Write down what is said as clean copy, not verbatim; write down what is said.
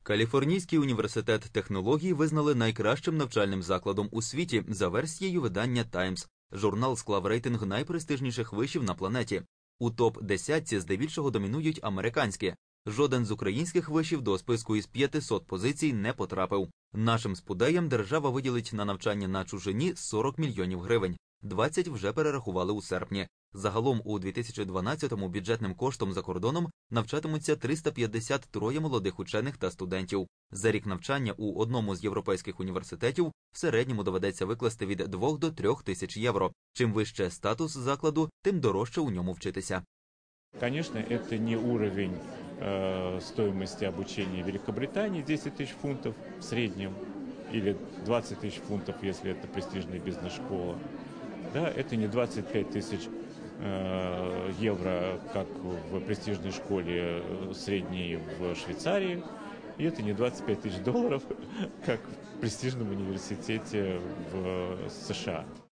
Каліфорнійський університет технологій визнали найкращим навчальним закладом у світі за версією видання Times. Журнал склав рейтинг найпрестижніших вишів на планеті. У топ-10 здебільшого домінують американські. Жоден з українських вишів до списку із 500 позицій не потрапив. Нашим спудеям держава виділить на навчання на чужині 40 мільйонів гривень. 20 вже перерахували у серпні. Загалом у 2012-му бюджетним коштом за кордоном навчатимуться 353 молодих учених та студентів. За рік навчання у одному з європейських університетів в середньому доведеться викласти від 2 до 3 тисяч євро. Чим вище статус закладу, тим дорожче у ньому вчитися. Конечно, это не уровень стоимости обучения в Великобритании, 10 тысяч фунтов в среднем, или 20 тысяч фунтов, если это престижная бизнес-школа. Да, это не 25 тысяч евро, как в престижной школе средней в Швейцарии, и это не 25 тысяч долларов, как в престижном университете в США.